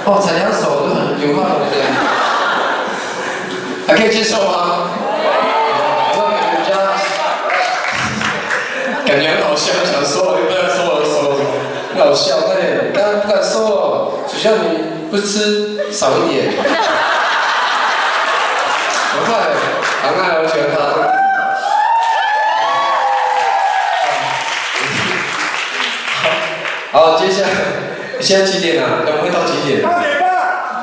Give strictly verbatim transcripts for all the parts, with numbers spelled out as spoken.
哦，才两首就很流快了，对。还可以接受吗？我感觉比较，感觉很好笑，想说又不能说我说，很好笑，快点，刚刚不敢说哦，只要你不吃少一点。很快，很快，我喜欢他。 好，接下来现在几点啊？我们会到几点？八点半。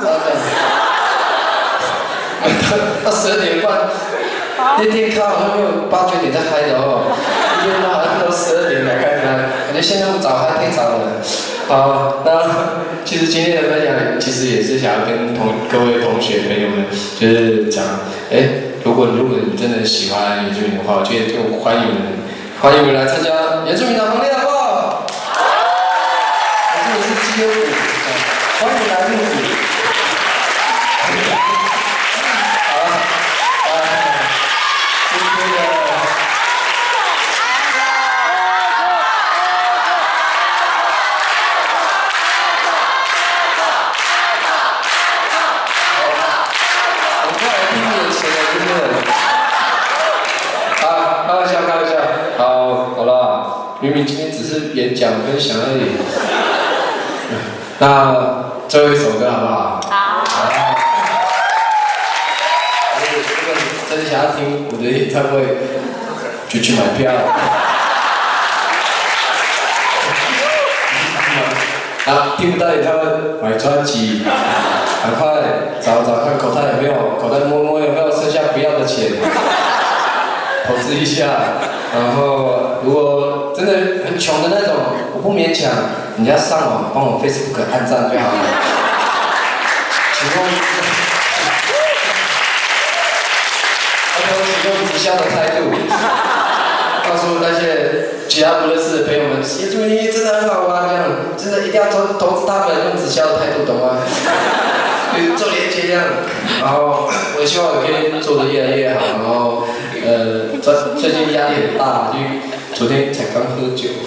到十二点半。那天看好像没有八九点在嗨的哦，一天到好像都十二点才开始，感觉现在不早嗨太早了。好，那其实今天的分享其实也是想要跟同各位同学朋友们，就是讲，哎，如果如果你真的喜欢原住民的话，我觉得就欢迎你们，欢迎你们来参加原住民的行列，好不好？ 这是基优股，欢迎来入股。好了，啊，今天的，我们来听眼前的真的。啊，开玩笑，开玩笑。好，好了，明明今天只是演讲分享而已。 那最后一首歌好不好？好。好。如果真的想要听我的演唱会，就去买票。啊，听不到演唱会，买专辑，赶快找找看口袋有没有，口袋摸摸有没有剩下不要的钱，投资一下。然后，如果真的很穷的那种，我不勉强。 你要上网帮我 Facebook 按赞就好了。请用，请用直销的态度，告诉那些其他不认识的朋友们，原住民真的很好玩，这样真的一定要投投资他们，用直销的态度，懂吗？做连接这样，然后我希望我可以做得越来越好，然后呃，最最近压力很大，就昨天才刚喝酒。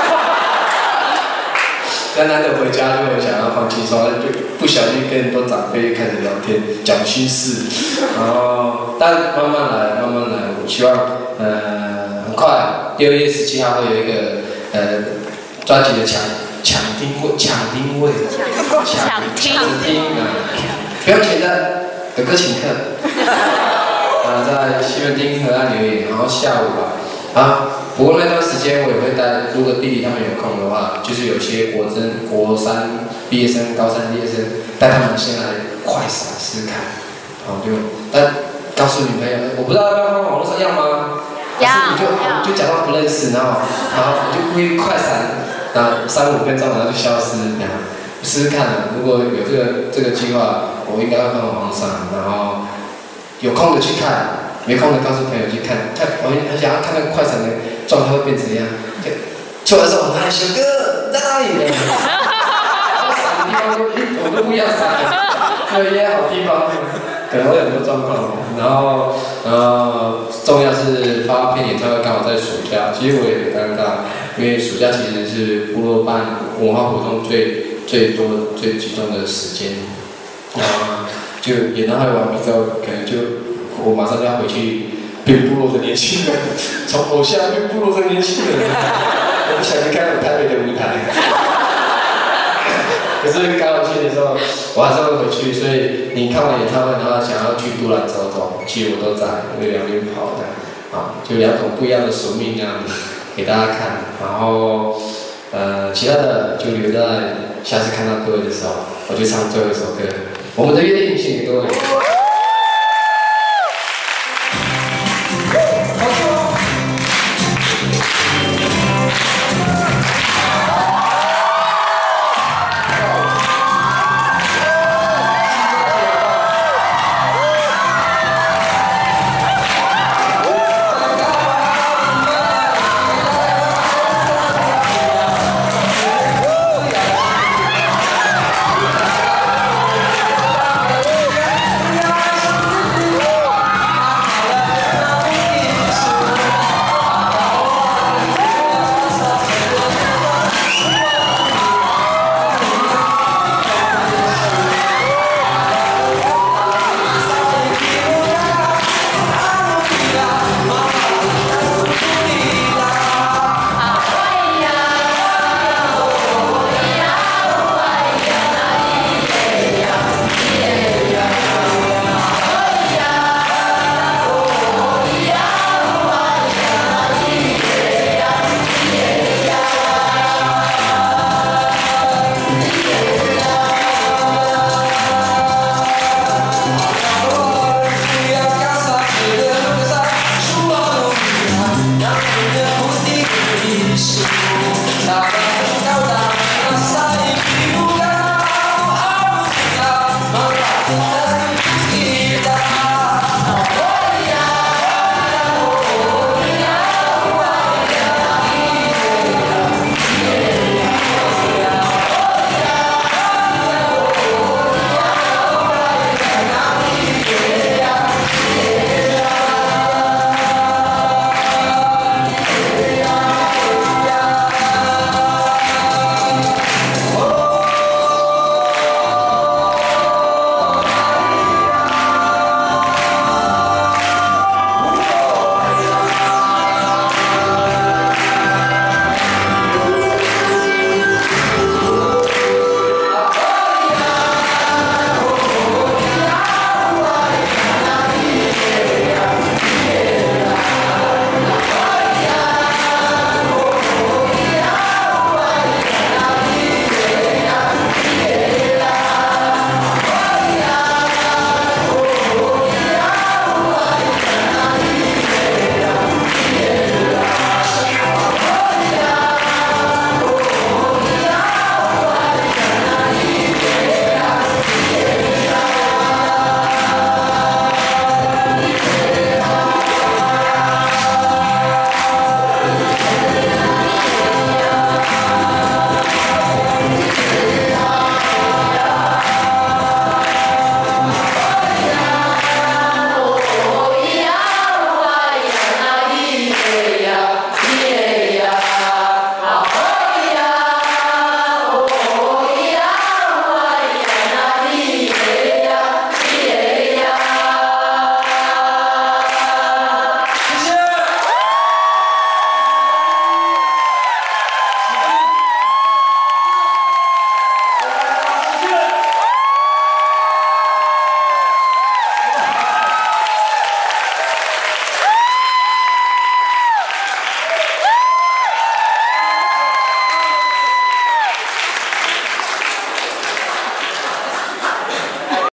但难得回家就想要放轻松，就不小心跟很多长辈开始聊天，讲心事，然后但慢慢来，慢慢来，我希望呃很快六月十七号会有一个呃专辑的抢抢听会，抢听会，抢抢听啊，不用钱的，哥哥请客，啊在西门町河岸留言，然后下午吧，啊。 不过那段时间我也会带，如果弟弟他们有空的话，就是有些国真、国三毕业生、高三毕业生，带他们先来快闪试试看，然后就，但告诉女朋友，我不知道要不要放网络上要吗？要。你就就假装不认识，然后然后就故意快闪，然后三五分钟，然后就消失，然后试试看啊。如果有这个这个计划，我应该会放网络上，然后有空的去看。 没空的告诉朋友去看，看我很想要看那个快闪的状态会变怎样。就出来的时候，哎，小哥在哪里呢？要闪的地方就，我都不要闪，有约好地方，可能会有很多状况。然后，呃，重要是发片演唱会刚好在暑假，其实我也很尴尬，因为暑假其实是部落办文化活动最最多、最集中的时间。然后就演唱会完毕之后，可能就。 我马上就要回去变部落的年轻人，从偶像变部落的年轻人。我不想离开我台北的舞台。可是刚好去的时候，我还是会回去。所以你看完演唱会，然后想要去都兰走走，其实我都在，因为两边跑的，啊，就两种不一样的宿命这样子给大家看。然后呃，其他的就留在下次看到各位的时候，我就唱最后一首歌。我们的约定献给各位。